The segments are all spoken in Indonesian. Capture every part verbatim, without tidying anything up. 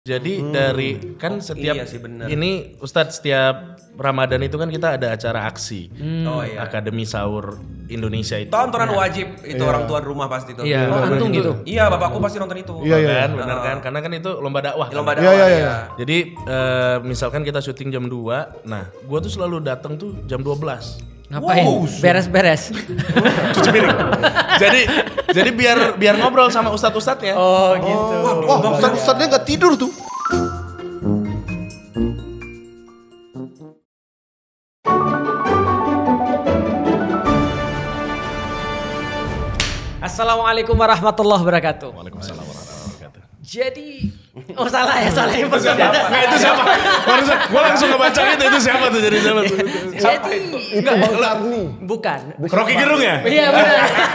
Jadi Hmm. dari kan setiap Iya sih, bener. ini Ustadz setiap Ramadan itu kan kita ada acara aksi Oh iya. Akademi Sahur Indonesia itu. Tontonan wajib itu Iya. orang tuan rumah pasti itu. Iya. Oh, antum gitu. Iya, bapakku pasti nonton itu. Iya, iya. Kan, benar kan? Karena kan itu lomba dakwah. kan? Lomba Iya, dakwah iya, ya. iya. Jadi eh, misalkan kita syuting jam dua, nah gua tuh selalu datang tuh jam dua belas. Ngapain? Wow. Beres-beres. Cuci piring. jadi jadi biar biar ngobrol sama ustadz-ustadznya. Oh, gitu. Wah, ustad-ustadnya gak tidur tuh. Assalamualaikum warahmatullahi wabarakatuh. Waalaikumsalam warahmatullahi wabarakatuh. Jadi, oh salah ya, salah yang pasti ada. Nah itu siapa? Barusan gua langsung ngebaca itu itu siapa tuh jadi siapa tuh? Jadi, Itu Bang Karni. bukan. Rocky Gerung ya? Iya benar.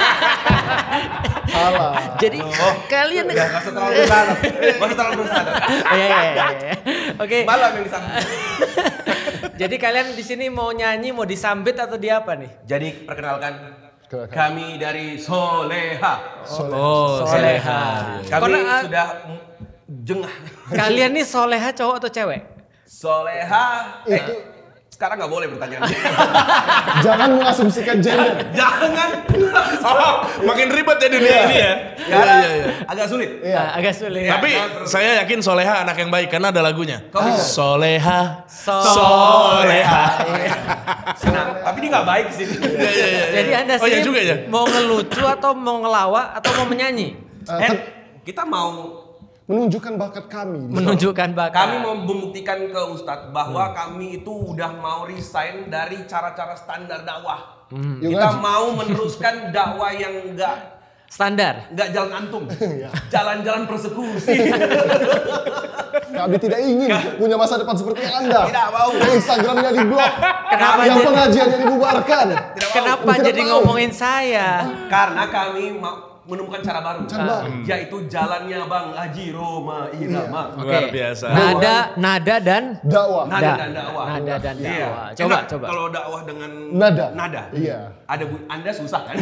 Salah. Jadi kalian Gak usah terlalu bersandar. Gak usah terlalu bersandar. Iya iya iya. iya. Oke. Malam yang disambut. Jadi kalian di sini mau nyanyi, mau disambit atau di apa nih? Jadi perkenalkan Kenalkan. kami dari Soleha. Oh, Soleha. Kami Karena, uh, sudah mm, jengah. Kalian nih soleha cowok atau cewek? Soleha. Eh, Itu sekarang nggak boleh pertanyaan. jangan mengasumsikan gender. Jangan. Oh, makin ribet ya dunia ini ya. Karena Iya, iya, iya. agak sulit. Iya. Nah, agak sulit. Tapi saya yakin Soleha anak yang baik karena ada lagunya. Kok bisa? Soleha, So- Soleha. Senang. Tapi dia nggak baik sih. Iya, iya, iya. Jadi Anda Oh iya sini juga ya. mau ngelucu atau mau ngelawak atau mau menyanyi? Eh, Eh, kan kita mau menunjukkan bakat kami. Menunjukkan bakat. Kami mau membuktikan ke Ustadz bahwa kami itu udah mau resign dari cara-cara standar dakwah. Yuk Kita ngaji. mau meneruskan dakwah yang enggak Standar. enggak jalan antum. Jalan-jalan persekusi. Kami tidak ingin punya masa depan seperti Anda. Tidak mau. Yang Instagramnya diblok. Kenapa Yang jadi- pengajiannya dibubarkan. Kenapa Tidak jadi mau. ngomongin saya? Karena kami mau menemukan cara baru. Cara baru. Yaitu jalannya Bang Haji Roma Irama. Luar biasa. Nada, nada dan Dakwah. Nada Da- dan dakwah. Nada dan Iya. dakwah. Coba, Coba, coba. Kalau dakwah dengan Nada. nada. Iya. Ada bu, Anda susah kan?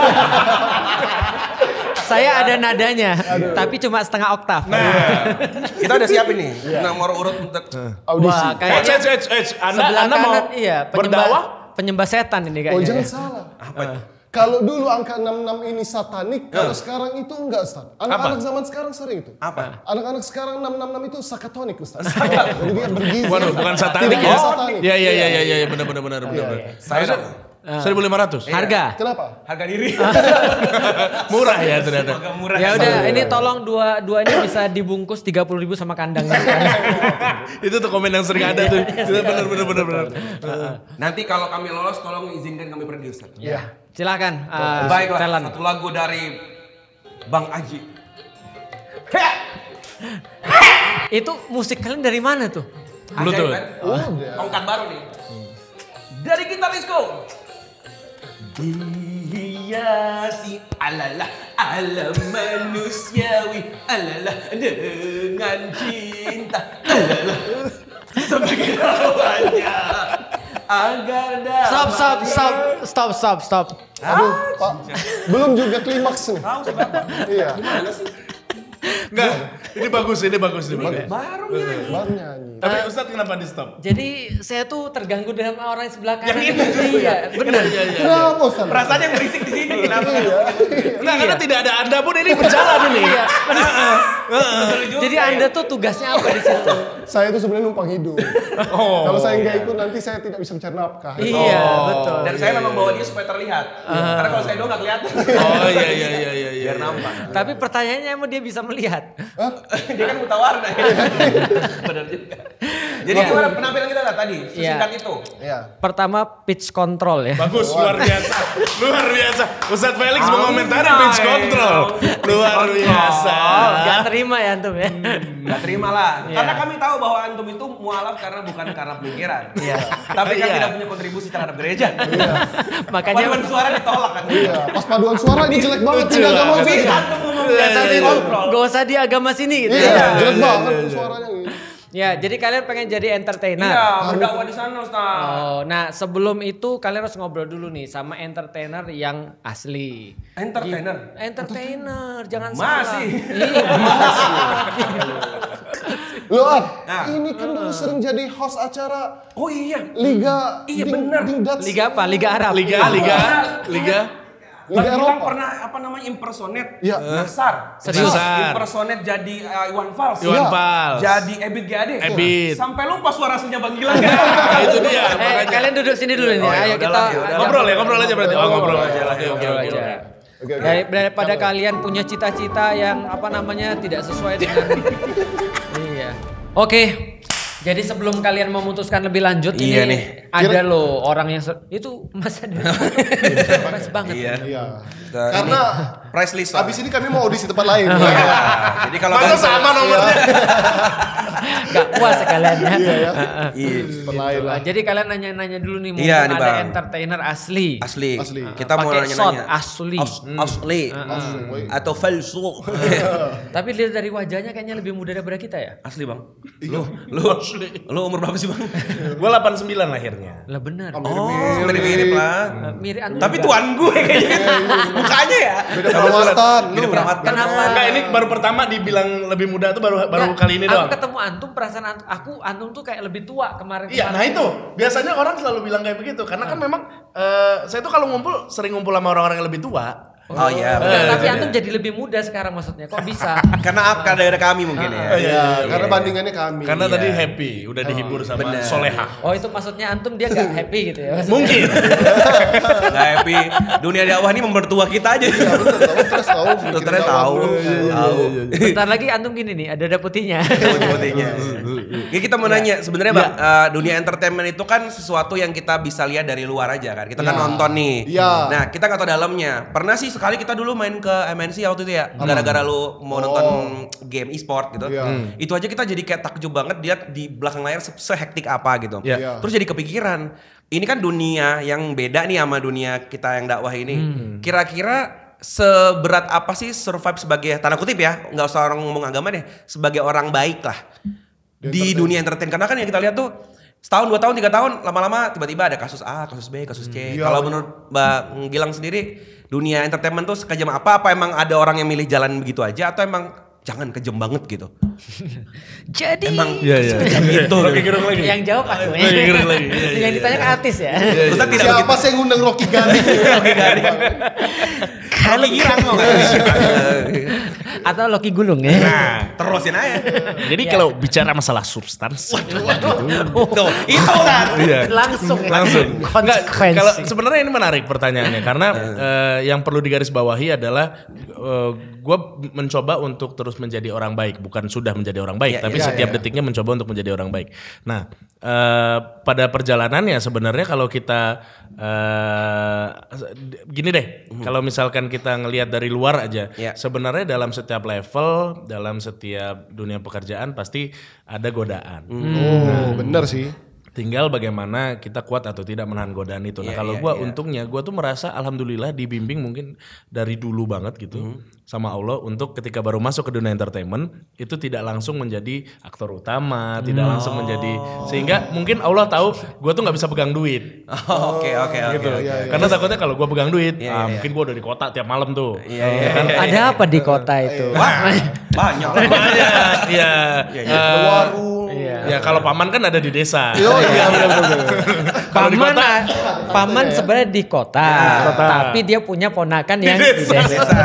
Saya ada nadanya, tapi cuma setengah oktav. Nah, kita udah siap ini. Nomor urut untuk Audisi. Wah, Eh, kayaknya eh, eh, eh, Anda, sebelah anda mau kanan iya berdakwah? penyembah penyembah setan ini Oh kayaknya. jangan salah. apa? itu? Kalau dulu angka enam puluh enam ini satanik, kalau sekarang itu enggak Ustaz. Anak-anak zaman sekarang sering itu. Apa? Anak-anak sekarang enam enam enam itu sakatonik Ustaz. Jadi dia bergizi. Waduh, bukan satanik Tidak ya? satanik. Iya, iya, iya, iya, iya, benar, benar, benar, benar. Saya seribu lima ratus. Harga. Kenapa? harga diri. Murah ya ternyata. Agak murah. Ya udah, ini tolong dua dua ini bisa dibungkus tiga puluh ribu sama kandangnya. Itu tuh komen yang sering ada tuh. Itu benar, benar, benar, benar. Nanti kalau kami lolos tolong izinkan kami produser. Ya. Silakan. Uh, Baiklah, talent. satu lagu dari Bang Aji. Hea! Itu musik kalian dari mana tuh? Bluetooth. Ajaib kan? Udah. Tongkat baru nih. Dari kita Disco. Dihiasi alalah alam manusiawi alalah dengan cinta alalah sebagai lawannya agar dapat Stop, stop, stop, stop, stop, stop. Aduh, Pak. Belum juga klimaks nih. Tahu seberapa? Iya. Gimana sih? Enggak, ini bagus, ini bagus, ini bagus. Baru nyanyi. Baru nyanyi. Tapi Ustadz kenapa di stop? Jadi saya tuh terganggu dengan orang yang sebelah kanan. Yang itu justru Iya, benar. Iya, iya. Kenapa Ustaz? Perasaan yang berisik di sini kenapa? Iya. Enggak, karena tidak ada Anda pun ini berjalan ini. Iya, benar. Betul juga Jadi ya. Anda tuh tugasnya apa di situ? Saya itu sebenarnya numpang hidup. Oh. Kalau saya nggak ikut nanti saya tidak bisa mencari nafkah. Iya, betul. Dan saya memang bawa dia supaya terlihat. Karena kalau saya doang nggak kelihatan. Oh iya, iya, iya, iya, iya. Biar nampak. Tapi pertanyaannya emang dia bisa melihat. Dia kan buta warna ya. Benar juga. Jadi gimana penampilan kita lah tadi? Sesingkat itu. Iya. Pertama pitch control ya. Bagus, luar biasa. Luar biasa. Ustadz Felix Amin. mengomentari pitch control. Luar biasa. Oh, gak terima ya antum ya. Gak terima lah. Iya. Karena kami tahu bahwa antum itu mualaf karena bukan karena pemikiran. Iya. Tapi kan Iya. tidak punya kontribusi terhadap gereja. Makanya Paduan suara ditolak kan. Iya. Pas paduan suara ini jelek banget. Lucu Tidak agama banget. Tapi kita. antum ngomong Iya, dasar iya, di iya. kontrol. gak usah di agama sini gitu. Iya, ya. jelek banget suaranya gitu. Ya, jadi kalian pengen jadi entertainer. Iya, berdakwah di sana Ustaz. Oh, nah sebelum itu kalian harus ngobrol dulu nih sama entertainer yang asli. Entertainer? Entertainer, jangan Masih. salah. Iya, masih. Lo Ad, Nah. ini kan dulu sering jadi host acara Oh iya. Liga Iya, Ding- bener. Dingdats. Liga apa? Liga Arab. Liga, liga, liga. Liga Bang Gilang Eropa. pernah apa namanya impersonate Iya. Nasar. Serius? Nasar. Impersonate jadi uh, Iwan Fals. Iwan Iya. Fals. Jadi Ebit G A D. Ebit. Sampai lupa suara aslinya Bang Gilang. Nah, itu dia. Eh, makanya. kalian duduk sini dulu nih. Oh, ya Ayo udahlah, kita ya udah. Ngobrol ya, ngobrol aja berarti. Oh, ngobrol aja. Ngobrol Oke, oke, Ngobrol oke. aja. Oke, oke. Dari- daripada kalian punya cita-cita yang apa namanya tidak sesuai dengan iya. Oke. Jadi sebelum kalian memutuskan lebih lanjut Iya ini nih. ada loh orang yang se- itu masa dari surprise banget. Iya. Iya. Nah, Karena ini price list. abis ini kami mau audisi tempat lain. Nah, jadi kalau Masa kalian- sama nomornya? Gak puas sekalian ya. Iya ya. Iya. Tempat lain lah. Nah, jadi kalian nanya-nanya dulu nih mumpung Iya nih, ada Bang. entertainer asli. Asli. Asli. Kita mau Pakai nanya-nanya. shot, asli. As- Asli. Langsung, woi. Atau falsu. Tapi lihat dari wajahnya kayaknya lebih muda daripada kita ya. Asli bang. Lu, lu, lu umur berapa sih bang? Gue delapan puluh sembilan lahirnya. Lah benar. Oh, mirip-mirip lah. Eh, mirip antum Tapi juga. tuan gue kayaknya. Mukanya ya. Beda perawatan. Beda lu. perawatan. Kenapa? Enggak, ini baru pertama dibilang lebih muda tuh baru baru Nggak, kali ini aku doang. ketemu antum perasaan antum, aku antum tuh kayak lebih tua kemarin. Iya, nah itu biasanya orang selalu bilang kayak begitu karena kan memang eh, saya tuh kalau ngumpul sering ngumpul sama orang-orang yang lebih tua. Oh iya. Enggak, benar. tapi antum jadi lebih muda sekarang maksudnya. Kok bisa? Karena apa? Karena daerah kami mungkin ya. Iya, karena bandingannya kami. Karena Iya. tadi happy, udah dihibur sama bener. Soleha. Oh itu maksudnya antum dia gak happy gitu ya? maksudnya? Mungkin. Nggak happy. Dunia dakwah ini mempertua kita aja. Iya betul, tahu terus tahu. bikin Dokternya dakwah. tahu. Tahu. Bentar lagi antum gini nih, ada ada putihnya. Putih-putihnya. Ya, kita mau nanya sebenarnya bang, eh, dunia entertainment itu kan sesuatu yang kita bisa lihat dari luar aja kan. Kita kan Iya. nonton nih. Iya. Nah kita nggak tahu dalamnya. Pernah sih sekali kita dulu main ke M N C waktu itu ya, gara-gara lu mau nonton game e-sport gitu. Iya. Hmm. Itu aja kita jadi kayak takjub banget dia di belakang layar se- sehektik apa gitu. Iya. Iya. Terus jadi kepikiran, ini kan dunia yang beda nih sama dunia kita yang dakwah ini. Kira-kira seberat apa sih survive sebagai tanda kutip ya, nggak usah orang ngomong agama deh, sebagai orang baik lah di dunia entertain. Karena kan yang kita lihat tuh setahun, dua tahun, tiga tahun, lama-lama tiba-tiba ada kasus A, kasus B, kasus C. Iya, Kalau bener. menurut Mbak Gilang sendiri, dunia entertainment tuh sekejam apa? Apa emang ada orang yang milih jalan begitu aja atau emang jangan kejam banget gitu? Jadi Emang Iya, iya. sekejam gitu. Rocky Gerung lagi. yang jawab aku. Rocky Gerung lagi. Iya, iya, Yang ditanya ke artis ya. Ustaz tidak Siapa begitu. sih yang ngundang Rocky Gading? Rocky Gading. Rocky Girang mau nggak? Atau Loki Gulung ya. Nah, Terusin aja. jadi kalau bicara masalah substansi, Tuh, itu kan. iya. Langsung ya. Langsung. Enggak, Konsekuensi. kalau sebenarnya ini menarik pertanyaannya karena eh, yang perlu digarisbawahi adalah gue mencoba untuk terus menjadi orang baik, bukan sudah menjadi orang baik, Iya, tapi iya, setiap iya. detiknya mencoba untuk menjadi orang baik. Nah, eh, pada perjalanannya sebenarnya kalau kita eh, gini deh, kalau misalkan kita ngelihat dari luar aja, Iya. sebenarnya dalam setiap level, dalam setiap dunia pekerjaan pasti ada godaan. Oh, bener sih. Tinggal bagaimana kita kuat atau tidak menahan godaan itu. Nah Iya, kalau iya, gue iya. untungnya gue tuh merasa alhamdulillah dibimbing mungkin dari dulu banget gitu Hmm. sama Allah untuk ketika baru masuk ke dunia entertainment itu tidak langsung menjadi aktor utama, tidak langsung menjadi sehingga mungkin Allah tahu gue tuh nggak bisa pegang duit Oh, Oke oke oke. gitu. oke. iya, iya. Karena takutnya kalau gue pegang duit, Iya, ah, iya, mungkin gue udah di kota tiap malam tuh. Iya iya. kan? iya, Ada iya. apa di kota itu? Wah, banyak lah. Banyak, iya. Iya, Eh, Ada warung. Ya kalau paman kan ada di desa. Yo, iya bener bener. Kalau di Paman, kota- ah, paman sebenarnya di kota, Kota. tapi dia punya ponakan yang di desa. desa. Desa.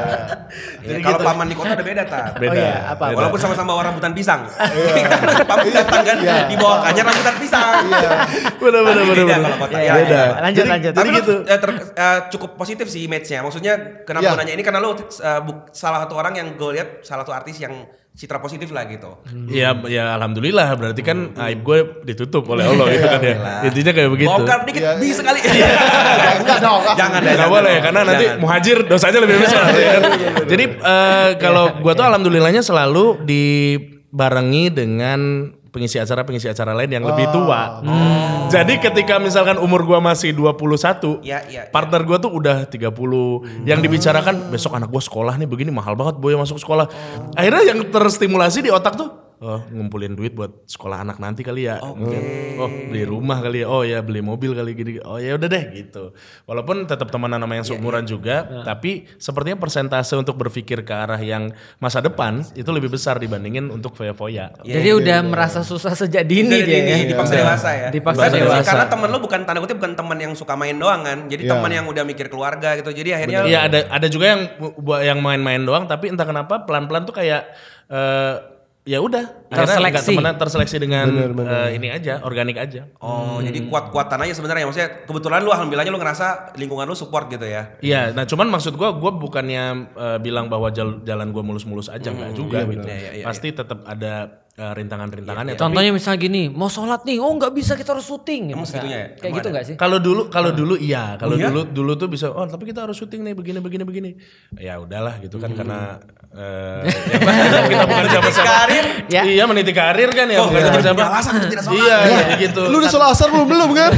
Ya, kalau paman di kota udah beda tak. Beda. Oh iya, apa? Beda. Walaupun sama-sama bawa rambutan pisang. Paman datang kan Iya. di bawah kanya rambutan pisang. Iya. Bener bener Tapi bener. beda bener. kalau kota. Iya, Ya, Beda. ya. Lanjut, Jadi- lanjut. Jadi Tapi gitu. lu, eh, ter- eh, cukup positif sih image-nya. Maksudnya kenapa Iya. gue nanya ini karena lu eh, buk- salah satu orang yang gue lihat salah satu artis yang citra positif lah gitu. Ya, ya alhamdulillah berarti kan aib gue ditutup oleh Allah gitu kan ya. Intinya kayak begitu. Bongkar dikit Iya, bisa sekali. Enggak dong. ah. Jangan deh. Nggak jangan boleh dong. karena nanti Jangan. muhajir dosanya lebih besar. ya kan? Jadi eh, kalau gue tuh alhamdulillahnya selalu dibarengi dengan pengisi acara-pengisi acara lain yang lebih tua. Jadi ketika misalkan umur gua masih dua puluh satu, Ya, ya, ya. partner gua tuh udah tiga puluh. Yang dibicarakan besok anak gua sekolah nih begini mahal banget boy masuk sekolah. Akhirnya yang terstimulasi di otak tuh, oh ngumpulin duit buat sekolah anak nanti kali ya. Mungkin, oh beli rumah kali ya. Oh ya beli mobil kali gini. Oh ya udah deh gitu. Walaupun tetap temenan sama yang seumuran juga, tapi sepertinya persentase untuk berpikir ke arah yang masa depan itu lebih besar dibandingin untuk foya-foya. Jadi udah merasa susah sejak dini Jadi dia ini ya. dipaksa dewasa ya. Dipaksa Karena- dewasa. Karena temen lu bukan tanda kutip bukan teman yang suka main doang kan. Jadi Iya. teman yang udah mikir keluarga gitu. Jadi akhirnya Iya ada ada juga yang bu- yang main-main doang, tapi entah kenapa pelan-pelan tuh kayak eh, ya udah akhirnya nggak Terseleksi. temenan, terseleksi dengan eh, ini aja, organik aja. oh jadi kuat-kuatan aja sebenarnya. Maksudnya kebetulan lu alhamdulillahnya lu ngerasa lingkungan lu support gitu ya. Iya, nah cuman maksud gua gua bukannya eh, bilang bahwa jal- jalan gua mulus-mulus aja enggak juga gitu. Iya, iya, iya, Pasti tetap ada eh, rintangan-rintangannya. Tapi Contohnya misalnya gini, mau sholat nih, oh nggak bisa kita harus syuting. Emang Misalnya. segitunya ya? Kayak Emang gitu ada? nggak sih? kalau dulu kalau dulu iya, kalau Oh, iya? dulu dulu tuh bisa oh tapi kita harus syuting nih begini begini begini. Ya udahlah gitu kan karena eh, ya, kita bukan siapa-siapa. Karir. Ya. Iya meniti karir kan ya, bukan siapa-siapa. punya alasan untuk tidak sholat. Iya, jadi gitu. Lu udah sholat asar belum belum kan?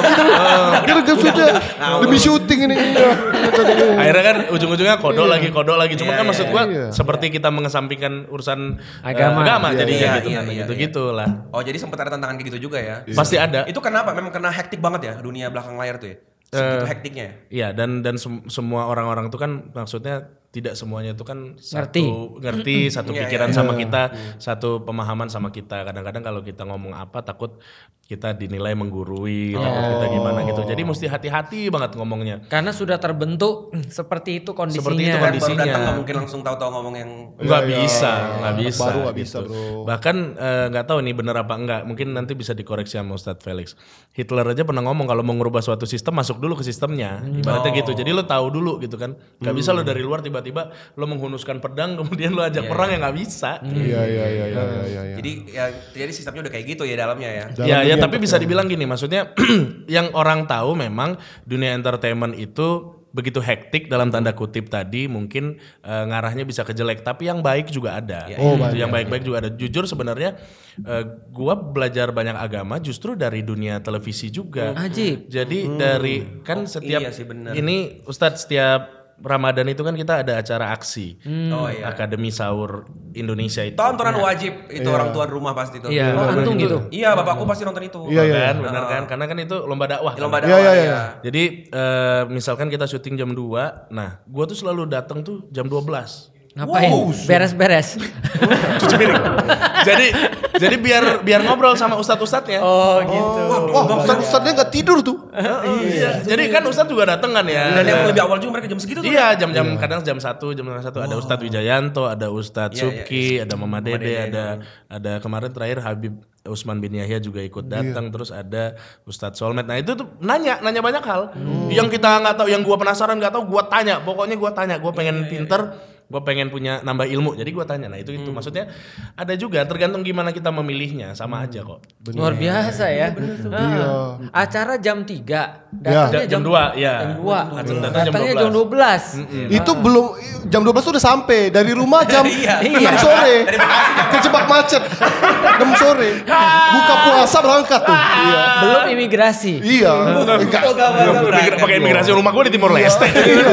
Kita udah sudah demi syuting ini. Iya. Akhirnya kan ujung-ujungnya kodok lagi, kodok lagi. Cuma Iya, kan maksud iya, gua iya. seperti kita mengesampingkan urusan eh, Agama. agama Iya, jadi iya, kayak gitu iya, kan, iya, gitu-gitu lah. Oh jadi sempat ada tantangan kayak gitu juga ya. Pasti ada. Itu kenapa? Memang kena hektik banget ya dunia belakang layar tuh ya. Segitu hektiknya ya. Iya, dan dan sem- semua orang-orang itu kan maksudnya tidak semuanya itu kan Ngerti. satu ngerti, satu Iya, pikiran iya, sama kita, satu pemahaman sama kita. Kadang-kadang kalau kita ngomong apa takut kita dinilai menggurui, takut kita gimana gitu. Jadi mesti hati-hati banget ngomongnya. Karena sudah terbentuk seperti itu kondisinya. Seperti itu Baru kondisinya. datang nggak mungkin langsung tahu-tahu ngomong yang Nggak Iya, bisa, iya. nggak Anak bisa. baru nggak gitu. bisa, bro. Bahkan eh, nggak tahu nih bener apa enggak. Mungkin nanti bisa dikoreksi sama Ustadz Felix. Hitler aja pernah ngomong kalau mau ngubah suatu sistem masuk dulu ke sistemnya. Ibaratnya gitu. Jadi lo tahu dulu gitu kan. Nggak bisa lo dari luar tiba-tiba lo menghunuskan pedang kemudian lo ajak perang ya nggak bisa. Iya iya iya iya iya. iya. jadi ya jadi sistemnya udah kayak gitu ya dalamnya ya. Dalam Ya, ya dunia tapi bisa dibilang gini, maksudnya yang orang tahu memang dunia entertainment itu begitu hektik dalam tanda kutip tadi mungkin eh, ngarahnya bisa ke jelek, tapi yang baik juga ada. Oh, Gitu, banyak. yang baik-baik juga ada. Jujur sebenarnya eh, gua belajar banyak agama justru dari dunia televisi juga. Ajib. Jadi dari kan setiap iya sih, benar. ini Ustadz setiap Ramadan itu kan kita ada acara aksi. Oh iya. Akademi Sahur Indonesia itu. Tontonan wajib itu orang tua di rumah pasti itu. Iya, oh, antum gitu. Iya, bapakku pasti nonton itu. Iya, iya. Kan, benar kan? Karena kan itu lomba dakwah. kan? Lomba Iya, dakwah iya, iya. ya. Jadi eh, misalkan kita syuting jam dua, nah gua tuh selalu datang tuh jam dua belas. Ngapain? Beres-beres. Cuci piring. jadi jadi biar biar ngobrol sama ustadz-ustadznya. Oh gitu. Wah, ustadz-ustadznya nggak tidur tuh. Iya. Jadi kan ustadz juga datang kan ya. Dan yang Ada- lebih awal juga mereka jam segitu tuh. Iya, jam-jam kadang jam satu, jam setengah satu ada Ustadz Wijayanto, ada Ustadz Iya, iya, Subki, ada Mama Dede, ada ada kemarin terakhir Habib Usman bin Yahya juga ikut datang, terus ada Ustadz Solmed. Nah itu tuh nanya, nanya banyak hal yang kita nggak tahu, yang gua penasaran nggak tahu, gua tanya. Pokoknya gua tanya, gua pengen pinter, gua pengen punya nambah ilmu. Jadi gua tanya. Nah itu itu maksudnya ada juga tergantung gimana kita memilihnya, sama aja kok. Luar biasa ya. Ah. Acara jam tiga, datangnya Jam dua, ya. Jam dua. Datang jam Datangnya dua jam dua belas. Itu belum jam dua belas tuh udah sampai dari rumah jam enam sore. Kejebak macet. enam sore. Buka puasa berangkat tuh. Iya. Belum imigrasi. Iya. Enggak. Migra- Pakai imigrasi rumah gua di Timor Leste.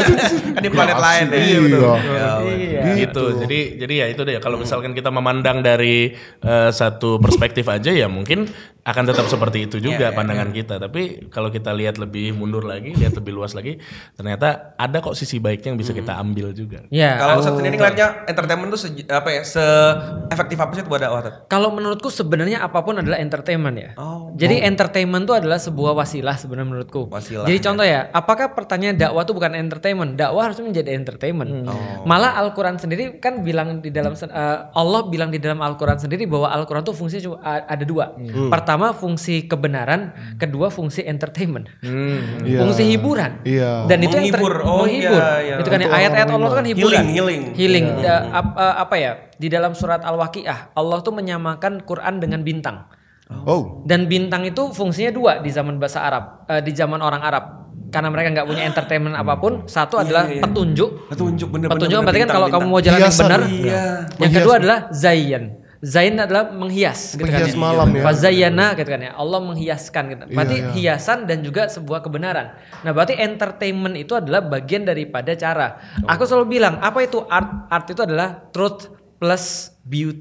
Di planet lain ya. Iya. Iya. Gitu. Jadi jadi ya itu deh. Kalau misalkan kita memandang dari eh, satu perspektif aja ya mungkin akan tetap seperti itu juga pandangan kita. Tapi kalau kita lihat lebih mundur lagi, lihat lebih luas lagi, ternyata ada kok sisi baiknya yang bisa kita ambil juga. Ya. Kalau Ustadz sendiri ngeliatnya entertainment tuh se- apa ya, se efektif apa sih buat dakwah? Tat? Kalau menurutku sebenarnya apapun adalah entertainment ya. Oh. Jadi entertainment itu adalah sebuah wasilah sebenarnya menurutku. Wasilah, Jadi ya. contoh ya, apakah pertanyaan dakwah itu bukan entertainment? Dakwah harusnya menjadi entertainment. Oh. Malah Al-Quran sendiri kan bilang di dalam eh, Allah bilang di dalam Al-Quran sendiri bahwa Al-Quran itu fungsinya cuma a- ada dua. Pertama fungsi kebenaran, kedua fungsi entertainment. Iya. Fungsi hiburan. Iya. Dan itu yang ter- Menghibur. Oh, menghibur. iya, iya. Itu kan ya, Untuk ayat-ayat orang Allah itu kan beriman. hiburan. Healing, healing. Healing. Da- ap- eh, apa ya? Di dalam surat Al-Waqiah, Allah tuh menyamakan Quran dengan bintang. Oh. Dan bintang itu fungsinya dua di zaman bahasa Arab, eh, di zaman orang Arab. Karena mereka nggak punya entertainment apapun. Satu adalah iya. petunjuk. Petunjuk bener. Petunjuk bener, berarti kan bintang, kalau kamu bintang. mau jalan yang Hiasan. benar. Iya. Yang kedua adalah zayin. Zain adalah menghias, gitu Menghias kan ya. malam ya. Fazayyana gitu kan ya. Allah menghiaskan gitu. Berarti Iya, iya. hiasan dan juga sebuah kebenaran. Nah, berarti entertainment itu adalah bagian daripada cara. Aku selalu bilang, apa itu art? Art itu adalah truth plus beauty.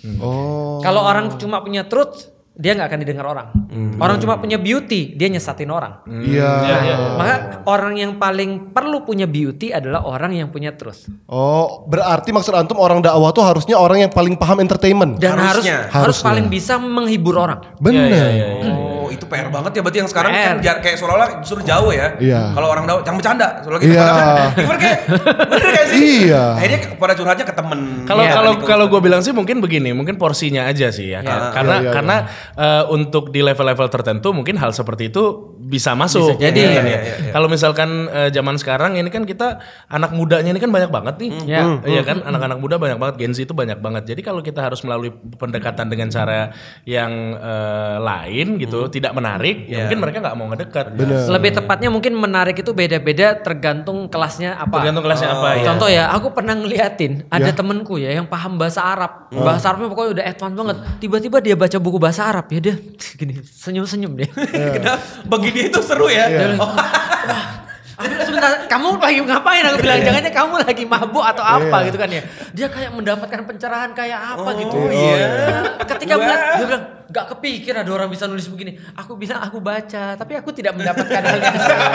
Oh. Kalau orang cuma punya truth, dia nggak akan didengar orang. Hmm. Orang cuma punya beauty, dia nyesatin orang. Iya. Hmm. Ya, ya. Maka orang yang paling perlu punya beauty adalah orang yang punya truth. Oh, berarti maksud antum orang dakwah tuh harusnya orang yang paling paham entertainment. Dan harus Harusnya. harus Harusnya. paling bisa menghibur orang. Bener. Ya, ya, ya. Oh, itu P R banget ya berarti yang sekarang P R. kan jar- kayak seolah-olah justru jauh ya. Iya. Kalau orang dakwah jangan bercanda, soalnya gitu. Iya. Bener kayak bener kayak sih. Iya. Akhirnya pada curhatnya ke temen. Kalau Iya. kalau kalau gue bilang sih mungkin begini, mungkin porsinya aja sih ya. Iya. Karena Iya, iya, karena eh, untuk di level-level tertentu mungkin hal seperti itu bisa masuk. Bisa jadi. Iya, Iya, iya. iya, iya. Kalau misalkan eh, zaman sekarang ini kan kita anak mudanya ini kan banyak banget nih. Iya. Hmm. Iya kan, anak-anak muda banyak banget, Gen Z itu banyak banget. Jadi kalau kita harus melalui pendekatan dengan cara yang eh, lain gitu, tidak menarik, ya Iya. mungkin mereka nggak mau ngedekat. Bener. Lebih tepatnya mungkin menarik itu beda-beda tergantung kelasnya apa. Tergantung kelasnya apa ya. Contoh ya, aku pernah ngeliatin ada Ya. temenku ya yang paham bahasa Arab. Bahasa Arabnya pokoknya udah advance banget. Tiba-tiba dia baca buku bahasa Arab ya dia gini senyum-senyum dia. Kenapa? Bagi dia itu seru ya. Iya. Oh, Aku, sebentar, kamu lagi ngapain? Aku bilang jangannya kamu lagi mabuk atau apa Iya. gitu kan ya. Dia kayak mendapatkan pencerahan kayak apa Oh, gitu. iya. Ketika Wah. bilang, dia bilang gak kepikir ada orang bisa nulis begini. Aku bilang aku baca, tapi aku tidak mendapatkan hal yang sama.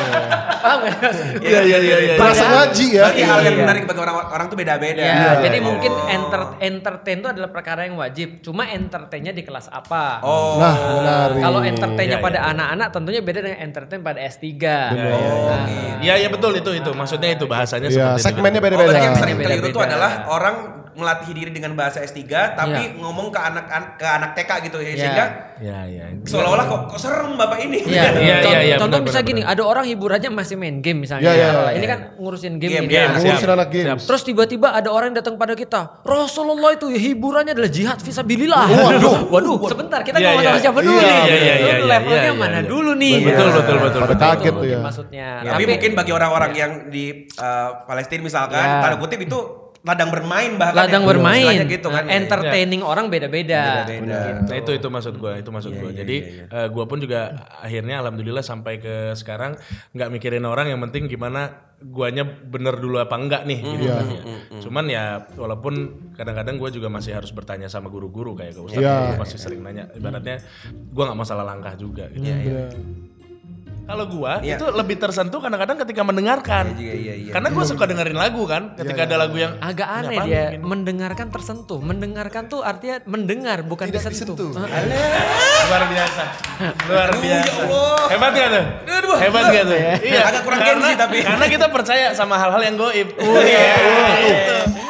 Paham gak? Iya iya iya iya. Berasa ngaji ya. Berarti hal yang Iya. menarik bagi orang orang tuh beda-beda. Ya, Iya, jadi iya. mungkin enter, entertain itu adalah perkara yang wajib. Cuma entertainnya di kelas apa? Oh. Nah, menarik. Kalau entertainnya Iya, pada iya. anak-anak tentunya beda dengan entertain pada S tiga. Oh, Iya iya betul itu itu. Maksudnya itu bahasanya Iya, seperti itu. segmennya Oh, berarti beda-beda. yang sering keliru Beda-beda. itu adalah orang melatih diri dengan bahasa S tiga tapi Iya. ngomong ke anak ke anak T K gitu ya Iya. sehingga Iya iya. seolah-olah kok, kok serem bapak ini. Iya, Iya, Contoh, iya, iya, contoh benar, bisa benar, gini, benar. ada orang hiburannya masih main game misalnya. Iya, iya, Nah, iya. Ini kan ngurusin game, Game, nih. game, Nah, Ngurusin anak games. Terus tiba-tiba ada orang yang datang pada kita, Rasulullah itu ya hiburannya adalah jihad fisabilillah. Waduh. Waduh, sebentar kita Iya, ngomong iya. sama siapa dulu Iya, nih? iya, iya, Lu iya, iya, levelnya iya, mana iya. dulu nih? Betul, Gitu. betul, betul, Pada betul. kaget Itu tuh ya. mungkin maksudnya. Tapi, mungkin bagi orang-orang yang di uh, Palestina misalkan, Ya. tanda kutip itu ladang bermain bahkan. ladang ya. bermain, Istilahnya gitu kan. Nah, entertaining orang beda-beda. Beda-beda. Nah itu itu maksud gue, itu maksud Iya, gue. iya, Jadi iya, eh, gue pun juga akhirnya alhamdulillah sampai ke sekarang nggak mikirin orang, yang penting gimana guanya bener dulu apa enggak nih. Gitu Iya. kan ya. Cuman ya walaupun kadang-kadang gue juga masih harus bertanya sama guru-guru kayak ke Ustadz, Iya. gue masih sering nanya. Ibaratnya gue nggak mau salah langkah juga. Gitu. Bener. Kalau gua Iya. itu lebih tersentuh kadang-kadang ketika mendengarkan. Iya, iya, iya. Karena gua suka dengerin lagu kan, ketika ada lagu yang Agak aneh "Ini apaan dia ini?" mendengarkan tersentuh. Mendengarkan tuh artinya mendengar bukan Tidak disentuh. disentuh. luar biasa. Luar biasa. Allah. Hebat gak tuh? Aduh, Hebat gak tuh? Iya. Agak kurang Karena- gengsi tapi. Karena kita percaya sama hal-hal yang goib. Oh iya.